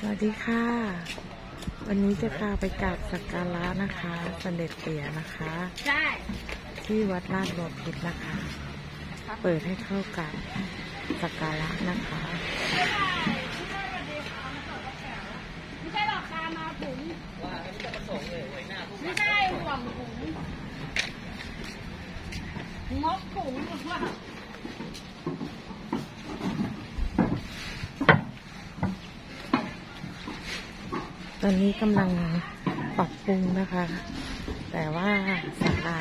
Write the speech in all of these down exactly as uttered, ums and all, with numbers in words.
วัสดีค่ะวันนี้จะพาไปกราบสักการะนะคะเสด็จเตี่ยนะคะที่วัดลาดบัวพิตรนะคะเปิดให้เข้ากับสักการะนะคะไม่ใช่หรอกตามาถุงไม่ใช่ห่วงถุงงบถุงหรือว่าตอนนี้กำลังปรับปรุงนะคะแต่ว่าศาลา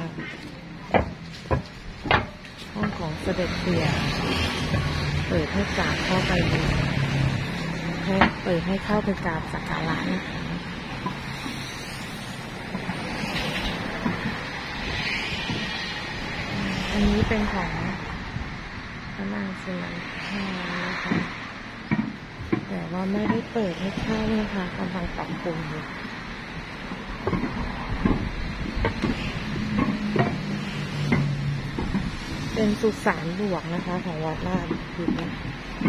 ห้องของเสด็จเตี่ยเปิดให้กราบเข้าไปให้เปิดให้เข้าไปกราบสักการะนะคะอันนี้เป็นของพระนางสุนันทานะคะแต่ว่าไม่ได้เปิดให้เข้านะคะกำลังปรับปรุงอยู่เป็นสุสานหลวงนะคะของวัดลาดพิตรนะคะ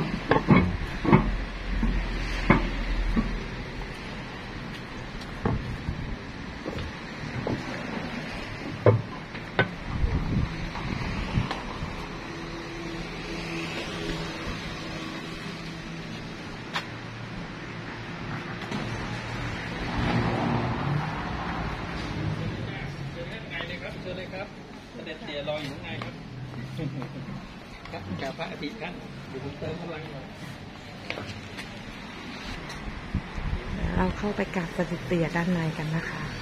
เชิญเลยครับเสด็จเตี่ยรออยู่ข้างในครับครับกราบพระอาทิตย์ท่านเดี๋ยวผมเติมพลังหน่อยเราเข้าไปกราบเสด็จเตี่ยด้านในกันนะคะ